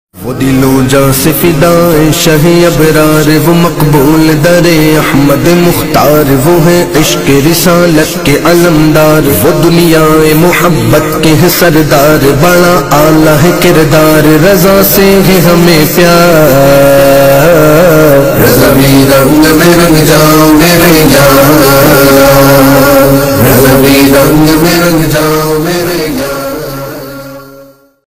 वो दिलों जा से फिदाए शह अबरार, वो मकबूल दरे अहमद मुख्तार, वो है इश्क रिसालत के अलमदार, वो दुनियाए मोहब्बत के है सरदार, बड़ा आला है किरदार, रजा से है हमें प्यार। रज़ा में रंग में रंग जाओ मेरे